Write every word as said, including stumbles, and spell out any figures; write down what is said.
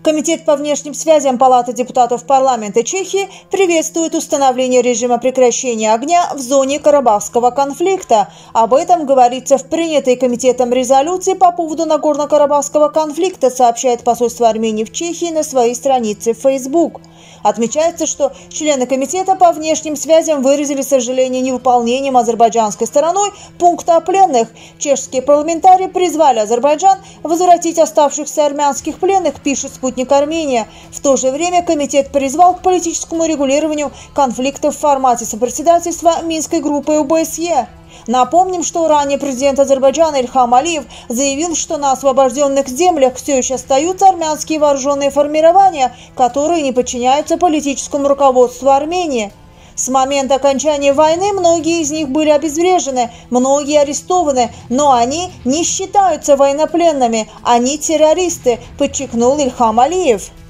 Комитет по внешним связям Палаты депутатов парламента Чехии приветствует установление режима прекращения огня в зоне Карабахского конфликта. Об этом говорится в принятой комитетом резолюции по поводу Нагорно-Карабахского конфликта, сообщает посольство Армении в Чехии на своей странице в Facebook. Отмечается, что члены комитета по внешним связям выразили сожаление невыполнением азербайджанской стороной пункта о пленных. Чешские парламентарии призвали Азербайджан возвратить оставшихся армянских пленных, пишет «Спутник Армения». В то же время комитет призвал к политическому регулированию конфликтов в формате сопредседательства Минской группы ОБСЕ. Напомним, что ранее президент Азербайджана Ильхам Алиев заявил, что на освобожденных землях все еще остаются армянские вооруженные формирования, которые не подчиняются политическому руководству Армении. С момента окончания войны многие из них были обезврежены, многие арестованы, но они не считаются военнопленными, они террористы, подчеркнул Ильхам Алиев.